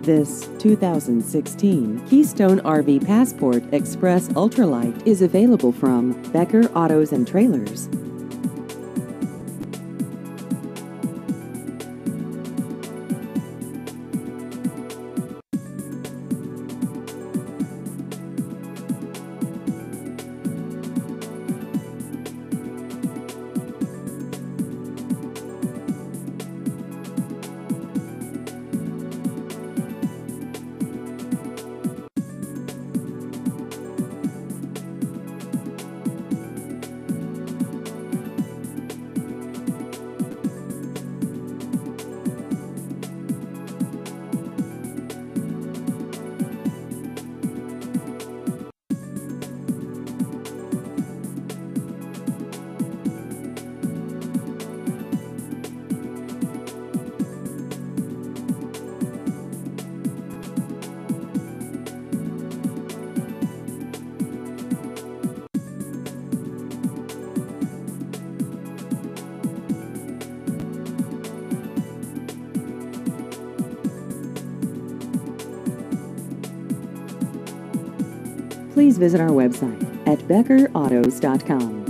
This 2016 Keystone RV Passport Express Ultralight is available from Becker Autos and Trailers. Please visit our website at beckerautos.com.